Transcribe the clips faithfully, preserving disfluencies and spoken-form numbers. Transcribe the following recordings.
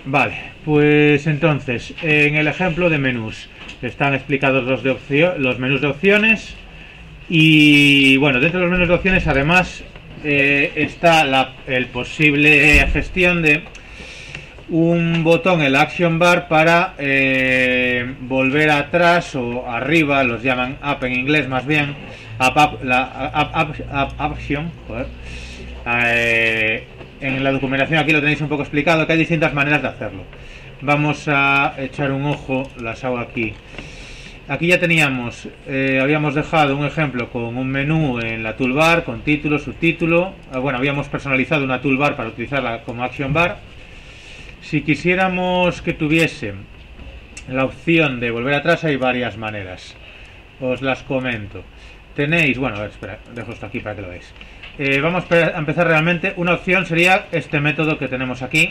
Vale, pues entonces, en el ejemplo de menús, están explicados los, de opción, los menús de opciones. Y bueno, dentro de los menús de opciones además eh, está la el posible eh, gestión de un botón, el action bar, para eh, volver atrás o arriba, los llaman up en inglés más bien, up, up, la up, up, up, action, joder. Eh, en la documentación aquí lo tenéis un poco explicado, que hay distintas maneras de hacerlo. Vamos a echar un ojo, las hago aquí. Aquí ya teníamos, eh, habíamos dejado un ejemplo con un menú en la toolbar, con título, subtítulo. Eh, bueno, habíamos personalizado una toolbar para utilizarla como action bar. Si quisiéramos que tuviese la opción de volver atrás, hay varias maneras. Os las comento. Tenéis, bueno, a ver, espera, dejo esto aquí para que lo veáis. Eh, vamos a empezar realmente. Una opción sería este método que tenemos aquí.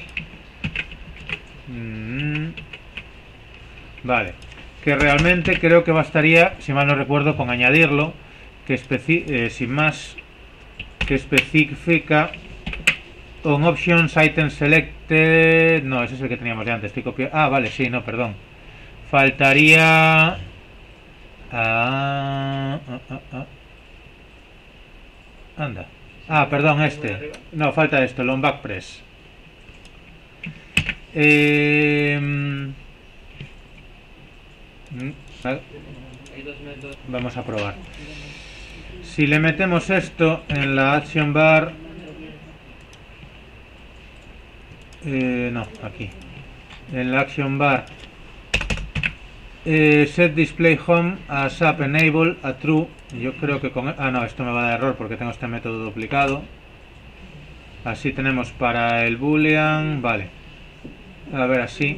Mm, vale. Que realmente creo que bastaría, si mal no recuerdo, con añadirlo, que especi eh, sin más, que especifica on options item selected. No, ese es el que teníamos de antes. Estoy copiando. Ah, vale, sí, no, perdón. Faltaría. Ah, ah, ah, ah. Anda. Ah, perdón, este. No, falta esto, el on back press. Eh. Vamos a probar. Si le metemos esto en la action bar, eh, no, aquí en la action bar, eh, set display home as app enable a true. Yo creo que con... ah, no, esto me va a dar error porque tengo este método duplicado. Así tenemos para el boolean, vale. A ver, así.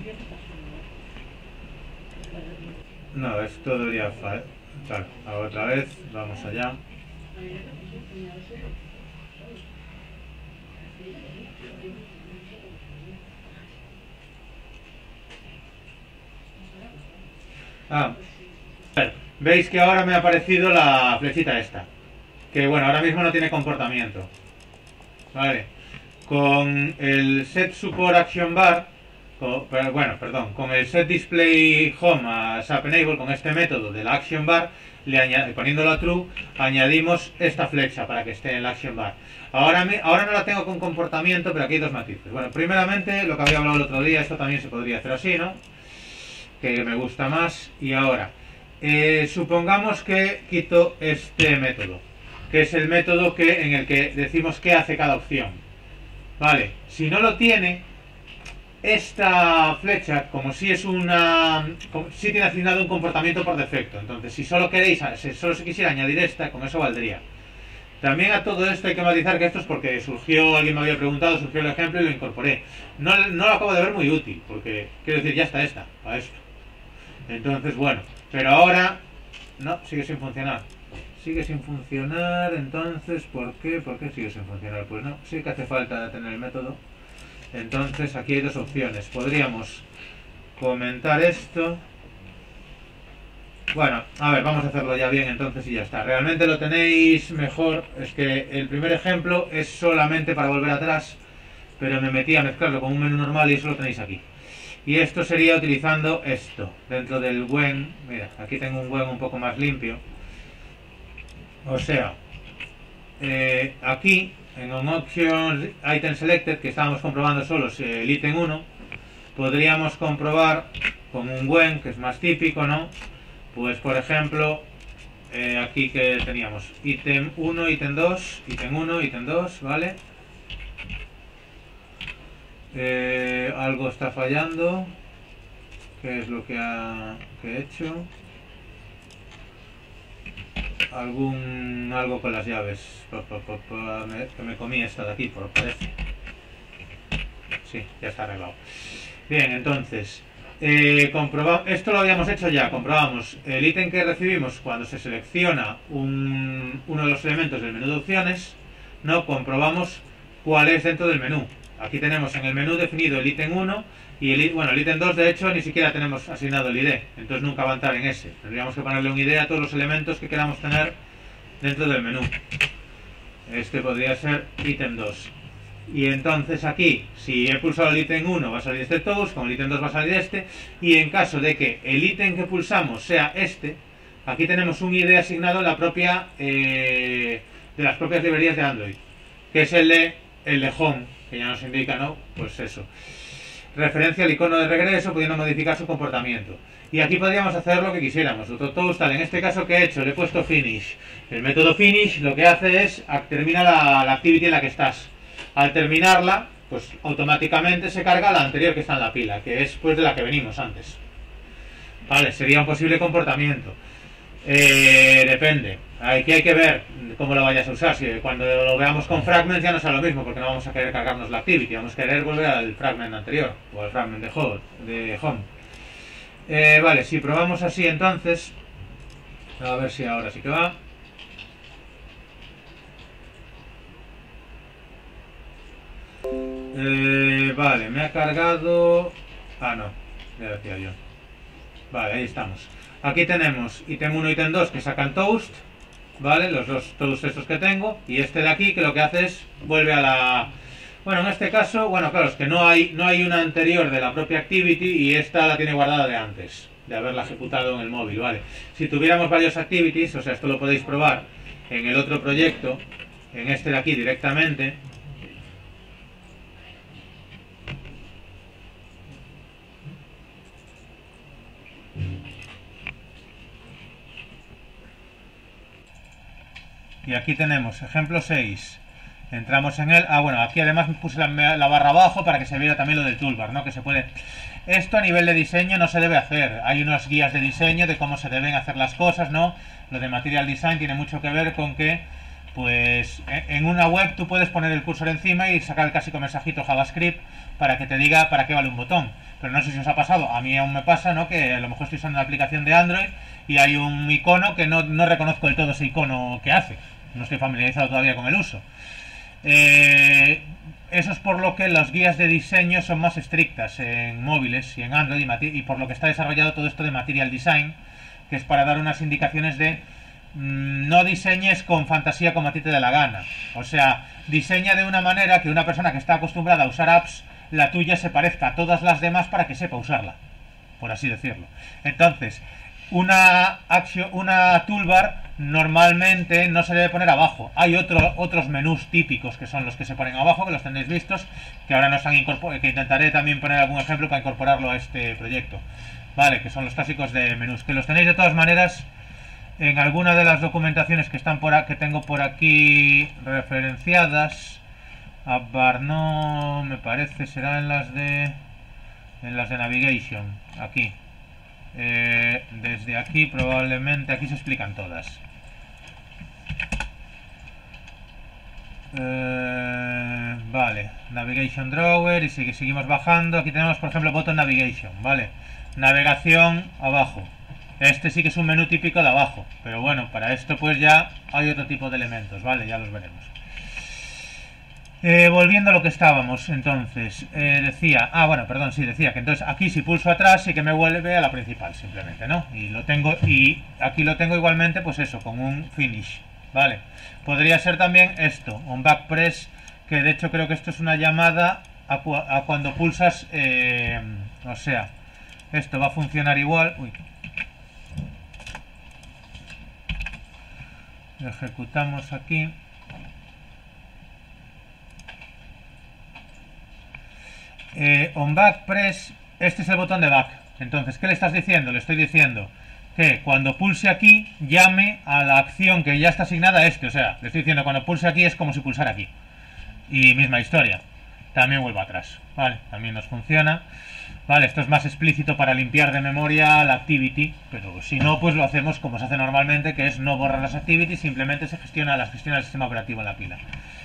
No, esto debería faltar. Otra vez, vamos allá. Ah, veis que ahora me ha aparecido la flechita esta. Que bueno, ahora mismo no tiene comportamiento. Vale. Con el set support action bar. Con, pero, bueno, perdón, con el set display home as app enable, con este método del action bar, le añade, poniéndolo a true, añadimos esta flecha para que esté en el action bar. Ahora, me, ahora no la tengo con comportamiento, pero aquí hay dos matices. Bueno, primeramente, lo que había hablado el otro día, esto también se podría hacer así, ¿no? Que me gusta más. Y ahora, eh, supongamos que quito este método, que es el método que, en el que decimos qué hace cada opción. Vale, si no lo tiene, esta flecha, como si es una, como si tiene asignado un comportamiento por defecto. Entonces, si solo queréis, si solo se quisiera añadir esta, con eso valdría. También a todo esto hay que matizar que esto es porque surgió, alguien me había preguntado, surgió el ejemplo y lo incorporé. No, no lo acabo de ver muy útil, porque quiero decir, ya está esta, para esto. Entonces, bueno, pero ahora no, sigue sin funcionar. Sigue sin funcionar, entonces, ¿por qué? ¿Por qué sigue sin funcionar? Pues no, sí que hace falta tener el método. Entonces aquí hay dos opciones. Podríamos comentar esto. Bueno, a ver, vamos a hacerlo ya bien entonces y ya está. Realmente lo tenéis mejor. Es que el primer ejemplo es solamente para volver atrás, pero me metí a mezclarlo con un menú normal y eso lo tenéis aquí. Y esto sería utilizando esto dentro del when. Mira, aquí tengo un when un poco más limpio. O sea, eh, aquí en on options item selected, que estábamos comprobando solo el ítem uno, podríamos comprobar con un when, que es más típico, ¿no? Pues por ejemplo, eh, aquí que teníamos ítem uno, ítem dos, ítem uno, ítem dos, ¿vale? Eh, algo está fallando. ¿Qué es lo que, ha, que he hecho? Algún algo con las llaves. Pa, pa, pa, pa, me, que me comí esta de aquí, por parece. Sí, ya está arreglado. Bien, entonces eh, comprobamos. Esto lo habíamos hecho ya. Comprobamos el ítem que recibimos cuando se selecciona un, uno de los elementos del menú de opciones. No comprobamos cuál es dentro del menú. Aquí tenemos en el menú definido el ítem uno y el, bueno, el ítem dos, de hecho, ni siquiera tenemos asignado el I D, entonces nunca va a entrar en ese. Tendríamos que ponerle un I D a todos los elementos que queramos tener dentro del menú. Este podría ser ítem dos. Y entonces aquí, si he pulsado el ítem uno, va a salir este toast, con el ítem dos va a salir este, y en caso de que el ítem que pulsamos sea este, aquí tenemos un I D asignado en la propia, eh, de las propias librerías de Android, que es el de, el de Home, que ya nos indica, ¿no? Pues eso. Referencia al icono de regreso, pudiendo modificar su comportamiento. Y aquí podríamos hacer lo que quisiéramos. Otro toast, tal. En este caso, ¿qué he hecho? Le he puesto finish. El método finish lo que hace es, termina la, la activity en la que estás. Al terminarla, pues automáticamente se carga la anterior que está en la pila, que es pues de la que venimos antes. Vale, sería un posible comportamiento. Eh, depende. Aquí hay que ver cómo lo vayas a usar. Si cuando lo veamos con fragments ya no será lo mismo, porque no vamos a querer cargarnos la activity, vamos a querer volver al fragment anterior, o al fragment de home. De home. Eh, vale, si probamos así entonces, a ver si ahora sí que va. Eh, vale, me ha cargado... Ah, no, ya decía yo. Vale, ahí estamos. Aquí tenemos ítem uno y ítem dos que sacan toast, ¿vale? Los dos toast estos que tengo. Y este de aquí que lo que hace es vuelve a la... Bueno, en este caso, bueno, claro, es que no hay, no hay una anterior de la propia activity y esta la tiene guardada de antes, de haberla ejecutado en el móvil, ¿vale? Si tuviéramos varios activities, o sea, esto lo podéis probar en el otro proyecto, en este de aquí directamente. Y aquí tenemos ejemplo seis. Entramos en él. Ah, bueno, aquí además puse la, la barra abajo para que se viera también lo del toolbar, ¿no? Que se puede... Esto a nivel de diseño no se debe hacer. Hay unas guías de diseño de cómo se deben hacer las cosas, ¿no? Lo de Material Design tiene mucho que ver con que, pues, en una web tú puedes poner el cursor encima y sacar el clásico mensajito JavaScript para que te diga para qué vale un botón. Pero no sé si os ha pasado, a mí aún me pasa, ¿no? Que a lo mejor estoy usando una aplicación de Android y hay un icono que no, no reconozco del todo ese icono que hace. No estoy familiarizado todavía con el uso. Eh, eso es por lo que las guías de diseño son más estrictas en móviles y en Android y, y por lo que está desarrollado todo esto de Material Design, que es para dar unas indicaciones de mmm, no diseñes con fantasía como a ti te dé la gana. O sea, diseña de una manera que una persona que está acostumbrada a usar apps, la tuya se parezca a todas las demás para que sepa usarla, por así decirlo. Entonces, una, action, una toolbar normalmente no se debe poner abajo. Hay otro, otros menús típicos que son los que se ponen abajo, que los tenéis vistos, que ahora nos han incorporado, que intentaré también poner algún ejemplo para incorporarlo a este proyecto. Vale, que son los clásicos de menús, que los tenéis de todas maneras en alguna de las documentaciones que están por a, que tengo por aquí referenciadas. A Barno me parece será en las de en las de navigation, aquí. Eh, desde aquí probablemente aquí se explican todas. Eh, vale, navigation drawer y si seguimos bajando, aquí tenemos por ejemplo button navigation, vale, navegación abajo. Este sí que es un menú típico de abajo, pero bueno, para esto pues ya hay otro tipo de elementos, vale, ya los veremos. Eh, volviendo a lo que estábamos, entonces, eh, decía, ah, bueno, perdón, sí, decía que entonces aquí si pulso atrás sí que me vuelve a la principal, simplemente, ¿no? Y lo tengo, y aquí lo tengo igualmente, pues eso, con un finish, ¿vale? Podría ser también esto, un back press, que de hecho creo que esto es una llamada a, cu a cuando pulsas, eh, o sea, esto va a funcionar igual, uy. Ejecutamos aquí. Eh, on back press, este es el botón de back. Entonces, ¿qué le estás diciendo? Le estoy diciendo que cuando pulse aquí, llame a la acción que ya está asignada a este. O sea, le estoy diciendo cuando pulse aquí es como si pulsara aquí. Y misma historia. También vuelvo atrás. Vale, también nos funciona. Vale, esto es más explícito para limpiar de memoria la activity. Pero si no, pues lo hacemos como se hace normalmente, que es no borrar las activities, simplemente se gestiona, las gestiona el sistema operativo en la pila.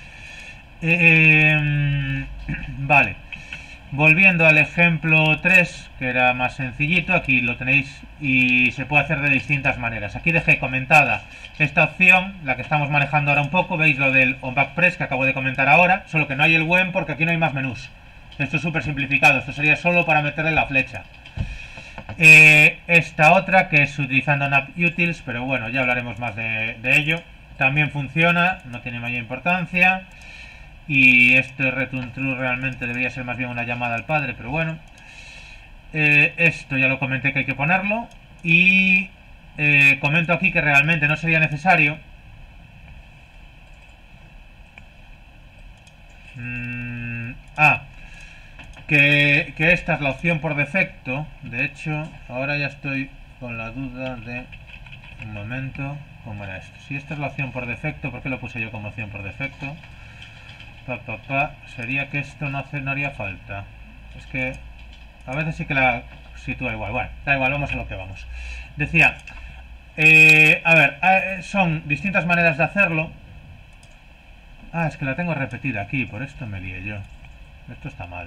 Eh, vale. Volviendo al ejemplo tres, que era más sencillito, aquí lo tenéis y se puede hacer de distintas maneras. Aquí dejé comentada esta opción, la que estamos manejando ahora un poco, veis lo del on back press que acabo de comentar ahora, solo que no hay el when porque aquí no hay más menús. Esto es súper simplificado, esto sería solo para meterle la flecha. Eh, esta otra que es utilizando nav utils, pero bueno, ya hablaremos más de, de ello. También funciona, no tiene mayor importancia. y este return true realmente debería ser más bien una llamada al padre, pero bueno. Eh, esto ya lo comenté que hay que ponerlo, y eh, comento aquí que realmente no sería necesario. Mm, ah, que, que esta es la opción por defecto. De hecho, ahora ya estoy con la duda de... Un momento, ¿cómo era esto? Si esta es la opción por defecto, ¿por qué lo puse yo como opción por defecto? Pa, pa, pa, sería que esto no, hace, no haría falta. Es que a veces sí que la sitúa igual. Bueno, da igual, vamos a lo que vamos. Decía, eh, a ver, eh, son distintas maneras de hacerlo. Ah, es que la tengo repetida aquí, por esto me lié yo. Esto está mal.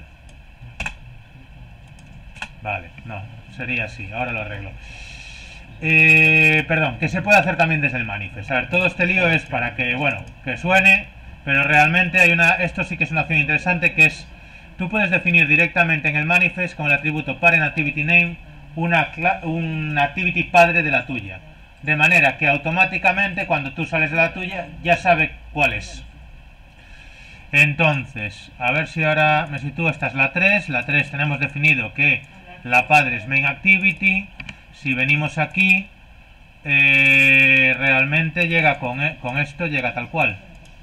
Vale, no, sería así, ahora lo arreglo. Eh, perdón, que se puede hacer también desde el manifest. A ver, todo este lío es para que, bueno, que suene, pero realmente hay una, esto sí que es una opción interesante, que es, tú puedes definir directamente en el manifest con el atributo parentActivityName una, una activity padre de la tuya, de manera que automáticamente cuando tú sales de la tuya ya sabe cuál es. Entonces, a ver si ahora me sitúo. Esta es la tres, la tres tenemos definido que la padre es mainActivity. Si venimos aquí, eh, realmente llega con, eh, con esto, llega tal cual.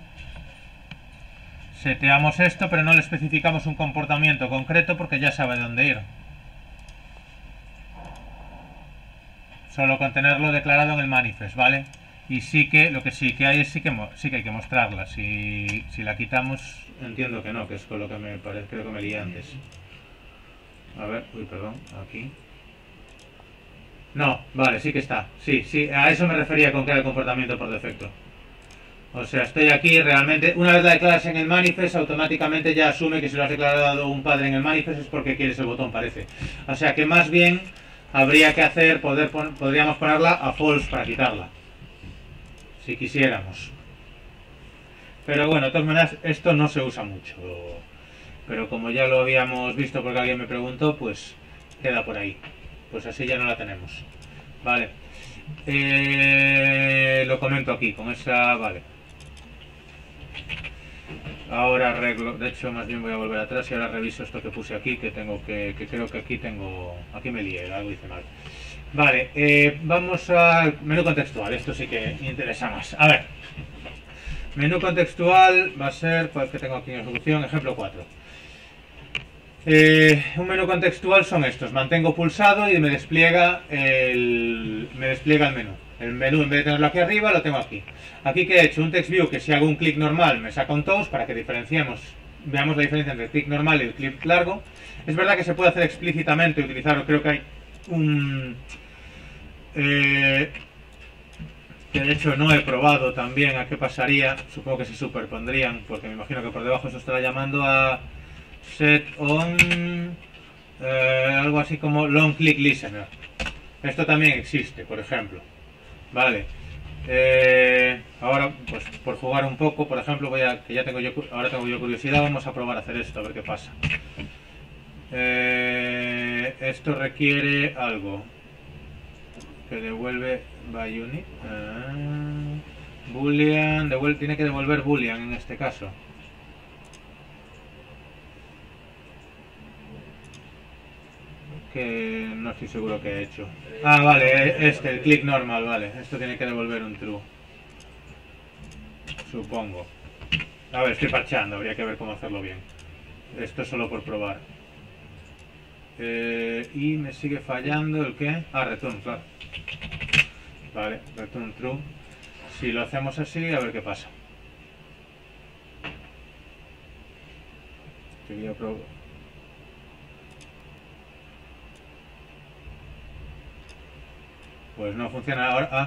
Seteamos esto, pero no le especificamos un comportamiento concreto porque ya sabe dónde ir. Solo con tenerlo declarado en el manifest, ¿vale? Y sí que, lo que sí que hay es sí que, sí que hay que mostrarla. Si, si la quitamos, entiendo que no, que es con lo que me parece, creo que me lié antes. A ver, uy, perdón, aquí. No, vale, sí que está. Sí, sí, a eso me refería con que era el comportamiento por defecto. O sea, estoy aquí realmente, una vez la declaras en el manifest, automáticamente ya asume que si lo has declarado un padre en el manifest es porque quieres el botón, parece. O sea que más bien habría que hacer, poder pon, podríamos ponerla a false para quitarla. Si quisiéramos. Pero bueno, de todas maneras, esto no se usa mucho. Pero como ya lo habíamos visto porque alguien me preguntó, pues queda por ahí. Pues así ya no la tenemos. Vale. Eh, lo comento aquí, con esa... Vale. Ahora arreglo... De hecho, más bien voy a volver atrás y ahora reviso esto que puse aquí, que tengo que... Que creo que aquí tengo... Aquí me lié, algo hice mal. Vale, eh, vamos al menú contextual. Esto sí que interesa más. A ver. Menú contextual va a ser... Pues que tengo aquí en ejecución, ejemplo cuatro. Eh, un menú contextual son estos. Mantengo pulsado y me despliega el, me despliega el menú. El menú, en vez de tenerlo aquí arriba, lo tengo aquí. Aquí que he hecho un text view que si hago un clic normal me saca un toast para que diferenciemos, veamos la diferencia entre el clic normal y el clic largo. Es verdad que se puede hacer explícitamente, utilizarlo. Creo que hay un... Eh, que de hecho no he probado también a qué pasaría. Supongo que se superpondrían, porque me imagino que por debajo eso estará llamando a... set on eh, algo así como long click listener. Esto también existe, por ejemplo. Vale. Eh, ahora, pues por jugar un poco, por ejemplo, voy a que ya tengo yo ahora tengo yo curiosidad, vamos a probar a hacer esto a ver qué pasa. Eh, esto requiere algo que devuelve by unit. Uh, boolean, devuelve, tiene que devolver boolean en este caso. Que no estoy seguro que he hecho. Ah, vale, este, el click normal, vale. Esto tiene que devolver un true. Supongo. A ver, estoy parcheando, habría que ver cómo hacerlo bien. Esto es solo por probar. Eh, y me sigue fallando el que... Ah, return, claro. Vale, return true. Si lo hacemos así, a ver qué pasa. Quería probar. Pues no funciona ahora. Ah.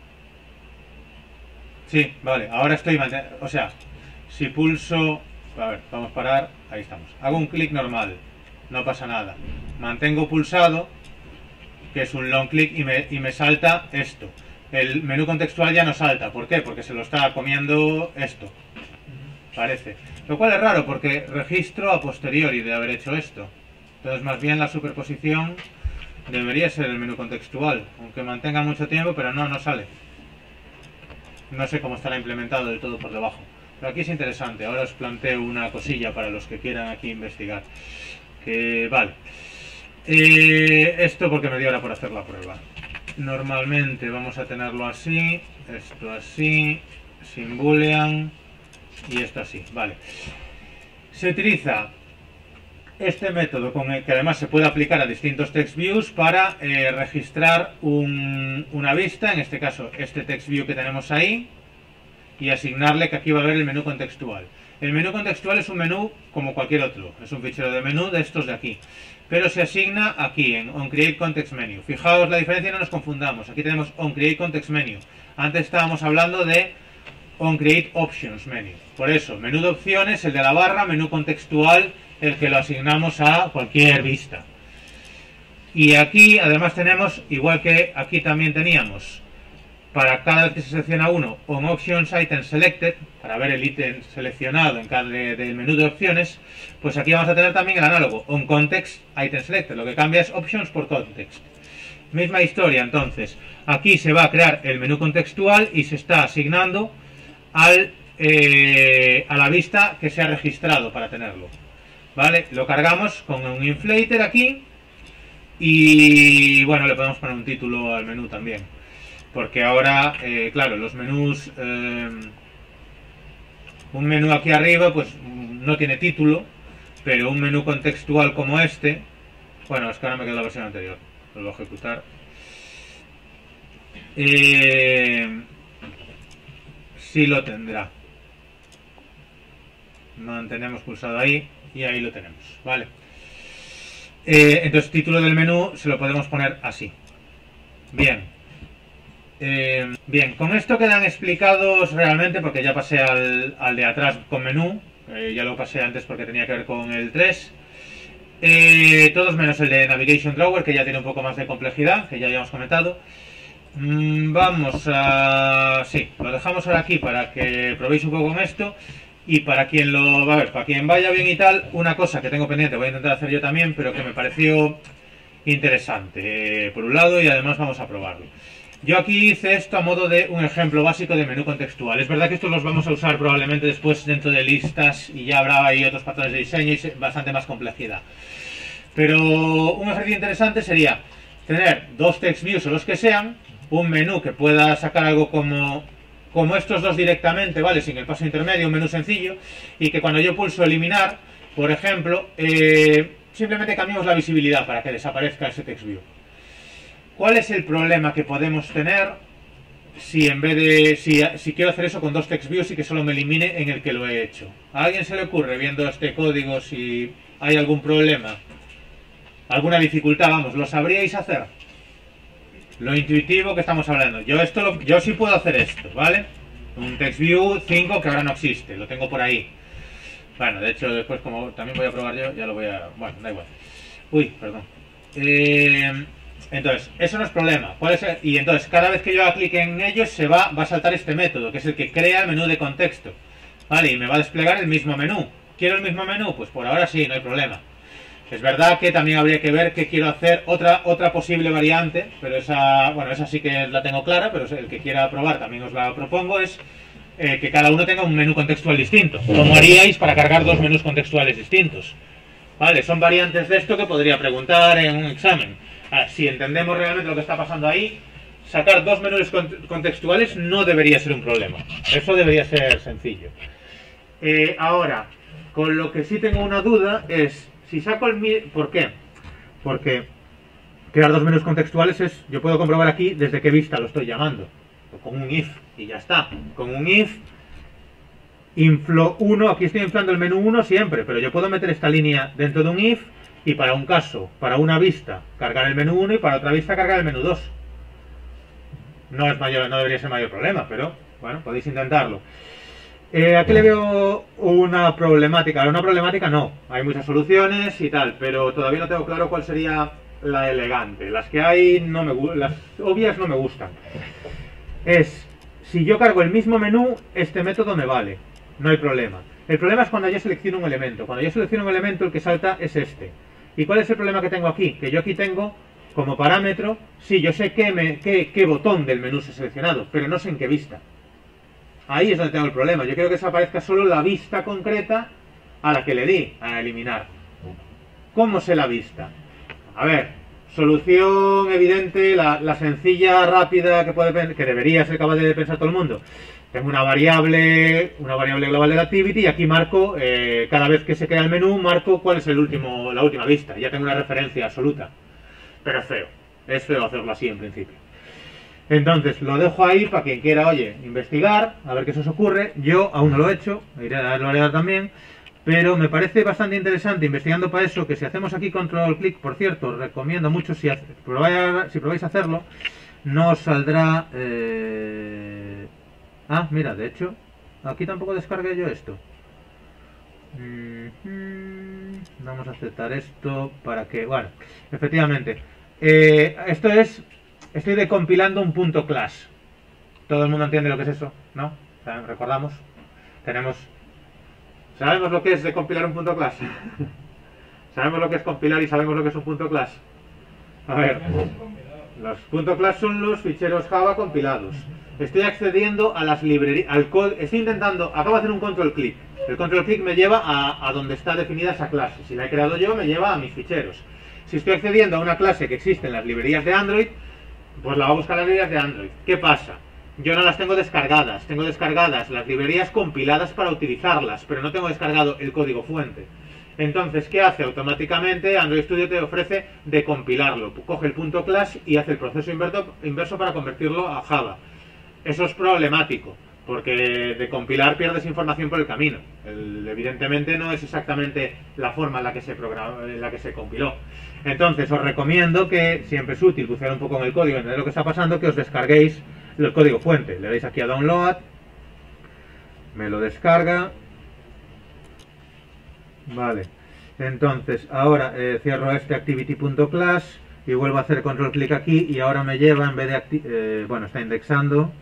Sí, vale, ahora estoy manteniendo. O sea, si pulso... A ver, vamos a parar. Ahí estamos. Hago un clic normal. No pasa nada. Mantengo pulsado, que es un long click, y me, y me salta esto. El menú contextual ya no salta. ¿Por qué? Porque se lo está comiendo esto. Parece. Lo cual es raro porque registro a posteriori de haber hecho esto. Entonces más bien la superposición debería ser el menú contextual. Aunque mantenga mucho tiempo, pero no, no sale. No sé cómo estará implementado del todo por debajo. Pero aquí es interesante. Ahora os planteo una cosilla para los que quieran aquí investigar. Que vale. Eh, esto porque me dio hora por hacer la prueba. Normalmente vamos a tenerlo así, esto así, sin boolean y esto así. Vale. Se utiliza este método con el que además se puede aplicar a distintos text views para eh, registrar un, una vista, en este caso este text view que tenemos ahí, y asignarle que aquí va a haber el menú contextual. El menú contextual es un menú como cualquier otro, es un fichero de menú de estos de aquí, pero se asigna aquí en onCreateContextMenu. Fijaos la diferencia, no nos confundamos, aquí tenemos onCreateContextMenu, antes estábamos hablando de onCreateOptionsMenu. Por eso, menú de opciones, el de la barra, menú contextual, el que lo asignamos a cualquier vista. Y aquí además tenemos, igual que aquí también teníamos, para cada vez que se selecciona uno, onOptionsItemSelected, para ver el ítem seleccionado en cada de, del menú de opciones, pues aquí vamos a tener también el análogo, onContextItemSelected, lo que cambia es options por context. Misma historia, entonces, aquí se va a crear el menú contextual y se está asignando al, eh, a la vista que se ha registrado para tenerlo. ¿Vale? Lo cargamos con un inflater aquí y bueno, le podemos poner un título al menú también, porque ahora, eh, claro, los menús, eh, un menú aquí arriba pues no tiene título, pero un menú contextual como este, bueno, es que ahora me queda la versión anterior, lo voy a ejecutar, eh, sí lo tendrá. Mantenemos pulsado ahí y ahí lo tenemos, ¿vale? Eh, entonces, título del menú se lo podemos poner así. Bien. Eh, bien, con esto quedan explicados realmente, porque ya pasé al, al de atrás con menú. Eh, ya lo pasé antes porque tenía que ver con el tres. Eh, todos menos el de Navigation Drawer, que ya tiene un poco más de complejidad, que ya habíamos comentado. Mm, vamos a... Sí, lo dejamos ahora aquí para que probéis un poco con esto. Y para quien lo va a ver, para quien vaya bien y tal, una cosa que tengo pendiente, voy a intentar hacer yo también, pero que me pareció interesante, eh, por un lado, y además vamos a probarlo. Yo aquí hice esto a modo de un ejemplo básico de menú contextual. Es verdad que estos los vamos a usar probablemente después dentro de listas y ya habrá ahí otros patrones de diseño y bastante más complejidad. Pero un ejercicio interesante sería tener dos text views o los que sean, un menú que pueda sacar algo como... como estos dos directamente, ¿vale? Sin el paso intermedio, un menú sencillo, y que cuando yo pulso eliminar, por ejemplo, eh, simplemente cambiamos la visibilidad para que desaparezca ese text view. ¿Cuál es el problema que podemos tener si en vez de, si, si quiero hacer eso con dos text views y que solo me elimine en el que lo he hecho? ¿A alguien se le ocurre, viendo este código, si hay algún problema? ¿Alguna dificultad? Vamos, ¿lo sabríais hacer? Lo intuitivo que estamos hablando. Yo esto lo, yo sí puedo hacer esto, ¿vale? Un text view cinco que ahora no existe, lo tengo por ahí. Bueno, de hecho después como también voy a probar yo, ya lo voy a... Bueno, da igual. Uy, perdón. Eh, entonces, eso no es problema. ¿Cuál es el? Y entonces cada vez que yo haga clic en ellos se va, va a saltar este método, que es el que crea el menú de contexto. ¿Vale? Y me va a desplegar el mismo menú. ¿Quiero el mismo menú? Pues por ahora sí, no hay problema. Es verdad que también habría que ver qué quiero hacer, otra otra posible variante, pero esa, bueno, esa sí que la tengo clara, pero el que quiera probar también os la propongo, es eh, que cada uno tenga un menú contextual distinto. ¿Cómo haríais para cargar dos menús contextuales distintos? Vale, son variantes de esto que podría preguntar en un examen. Ahora, si entendemos realmente lo que está pasando ahí, sacar dos menús contextuales no debería ser un problema. Eso debería ser sencillo. Eh, ahora, con lo que sí tengo una duda es... Si saco el... ¿Por qué? Porque crear dos menús contextuales es... Yo puedo comprobar aquí desde qué vista lo estoy llamando. Con un if y ya está. Con un if inflo uno, aquí estoy inflando el menú uno siempre, pero yo puedo meter esta línea dentro de un if y para un caso, para una vista, cargar el menú uno y para otra vista cargar el menú dos. No es mayor, no debería ser mayor problema, pero bueno, podéis intentarlo. Eh, aquí le veo una problemática. Una problemática no, hay muchas soluciones y tal, pero todavía no tengo claro cuál sería la elegante. Las que hay, no me, las obvias no me gustan. Es, si yo cargo el mismo menú, este método me vale, no hay problema. El problema es cuando yo selecciono un elemento. Cuando yo selecciono un elemento, el que salta es este. ¿Y cuál es el problema que tengo aquí? Que yo aquí tengo como parámetro, sí, yo sé qué, me, qué, qué botón del menú se ha seleccionado, pero no sé en qué vista. ahí es donde tengo el problema. Yo quiero que desaparezca solo la vista concreta a la que le di a eliminar. ¿Cómo sé la vista? A ver, solución evidente, la, la sencilla, rápida, que, puede, que debería ser capaz de pensar todo el mundo. Tengo una variable, una variable global de la activity y aquí marco, eh, cada vez que se crea el menú, marco cuál es el último, la última vista. Ya tengo una referencia absoluta. Pero es feo. Es feo hacerlo así en principio. Entonces, lo dejo ahí para quien quiera, oye, investigar, a ver qué se os ocurre. Yo aún no lo he hecho, iré a lo haré también. Pero me parece bastante interesante investigando para eso, que si hacemos aquí control clic, por cierto, recomiendo mucho, si, probáis, si probáis hacerlo, no os saldrá... Eh... Ah, mira, de hecho, aquí tampoco descargué yo esto. Mm-hmm. Vamos a aceptar esto para que... Bueno, efectivamente, eh, esto es... Estoy decompilando un punto class. Todo el mundo entiende lo que es eso, ¿no? Recordamos, tenemos... ¿Sabemos lo que es decompilar un punto class? ¿Sabemos lo que es compilar y sabemos lo que es un punto class? A ver, los puntos class son los ficheros Java compilados. Estoy accediendo a las librerías, al código, estoy intentando, acabo de hacer un control clic. El control clic me lleva a, a donde está definida esa clase. Si la he creado yo, me lleva a mis ficheros. Si estoy accediendo a una clase que existe en las librerías de Android, pues la voy a buscar en las librerías de Android. ¿Qué pasa? Yo no las tengo descargadas, tengo descargadas las librerías compiladas para utilizarlas, pero no tengo descargado el código fuente. Entonces, ¿qué hace? Automáticamente Android Studio te ofrece decompilarlo. Coge el punto class y hace el proceso inverso para convertirlo a Java. Eso es problemático, porque de compilar pierdes información por el camino. El, evidentemente no es exactamente la forma en la que se programó, en la que se compiló. Entonces, os recomiendo que siempre es útil bucear un poco en el código, entender lo que está pasando, que os descarguéis el código fuente. Le dais aquí a download, me lo descarga. Vale, entonces ahora eh, cierro este activity.class y vuelvo a hacer control clic aquí y ahora me lleva, en vez de acti eh, bueno, está indexando.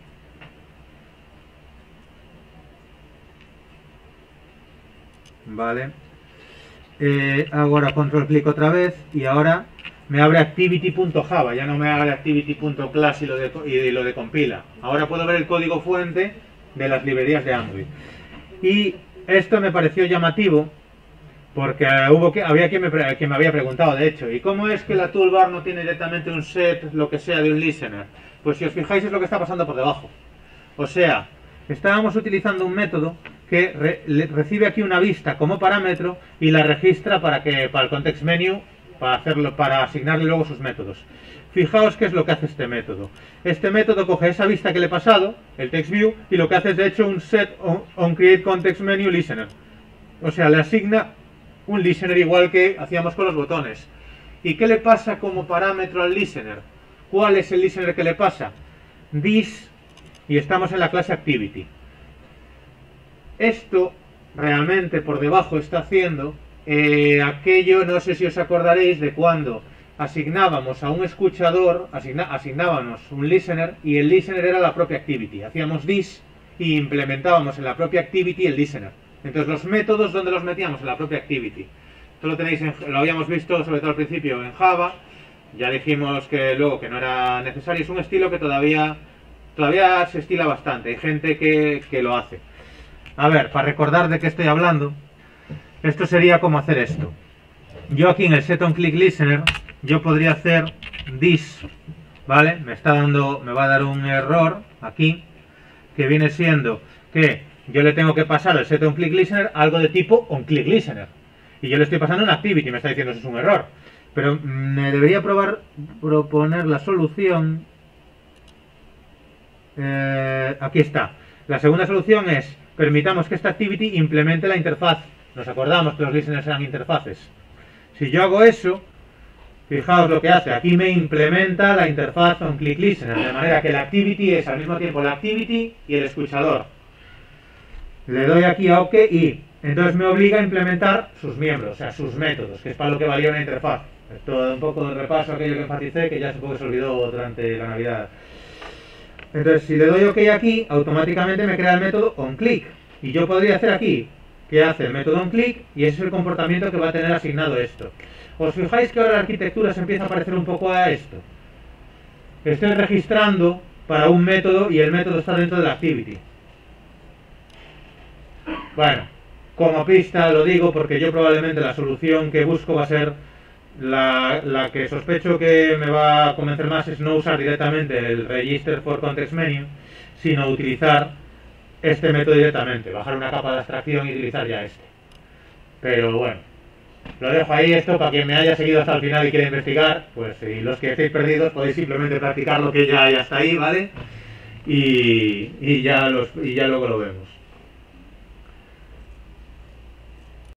Vale, eh, hago ahora control clic otra vez y ahora me abre activity.java, ya no me abre activity.class y lo de, y lo decompila. Ahora puedo ver el código fuente de las librerías de Android. Y esto me pareció llamativo porque hubo que, había quien me, quien me había preguntado, de hecho, ¿y cómo es que la toolbar no tiene directamente un set, lo que sea, de un listener? Pues si os fijáis es lo que está pasando por debajo. O sea, estábamos utilizando un método que re, le, recibe aquí una vista como parámetro y la registra para que para el context menu, para hacerlo, para asignarle luego sus métodos. Fijaos qué es lo que hace este método. Este método coge esa vista que le he pasado, el TextView, y lo que hace es de hecho un set on, on create context menu listener. O sea, le asigna un listener igual que hacíamos con los botones. ¿Y qué le pasa como parámetro al listener? ¿Cuál es el listener que le pasa? This, y estamos en la clase activity. Esto realmente por debajo está haciendo eh, aquello, no sé si os acordaréis de cuando asignábamos a un escuchador, asigna, asignábamos un listener y el listener era la propia activity. Hacíamos this y implementábamos en la propia activity el listener. Entonces los métodos, ¿dónde los metíamos? En la propia activity. Esto lo tenéis en, lo habíamos visto sobre todo al principio en Java. Ya dijimos que luego que no era necesario. Es un estilo que todavía todavía se estila bastante. Hay gente que, que lo hace. A ver, para recordar de qué estoy hablando, esto sería como hacer esto. Yo aquí en el set on click listener, yo podría hacer this, ¿vale? Me está dando, me va a dar un error aquí, que viene siendo que yo le tengo que pasar al set on click listener algo de tipo on click listener. Y yo le estoy pasando una activity, me está diciendo eso es un error. Pero me debería probar, proponer la solución. Eh, aquí está. La segunda solución es, permitamos que esta activity implemente la interfaz. Nos acordamos que los listeners eran interfaces. Si yo hago eso, fijaos lo que hace. Aquí me implementa la interfaz on click listener. De manera que la activity es al mismo tiempo la activity y el escuchador. Le doy aquí a OK y entonces me obliga a implementar sus miembros, o sea, sus métodos, que es para lo que valía una interfaz. Esto un poco de repaso a aquello que enfaticé, que ya supongo que se olvidó durante la Navidad. Entonces, si le doy OK aquí, automáticamente me crea el método onClick. Y yo podría hacer aquí, que hace el método onClick, y ese es el comportamiento que va a tener asignado esto. ¿Os fijáis que ahora la arquitectura se empieza a parecer un poco a esto? Estoy registrando para un método y el método está dentro de la activity. Bueno, como pista lo digo porque yo probablemente la solución que busco va a ser la, la que sospecho que me va a convencer más, es no usar directamente el Register for Context Menu, sino utilizar este método directamente, bajar una capa de abstracción y utilizar ya este. Pero bueno, lo dejo ahí esto para quien me haya seguido hasta el final y quiera investigar, pues si los que estéis perdidos podéis simplemente practicar lo que ya hay hasta ahí, ¿vale? Y, y, ya, los, y ya luego lo vemos.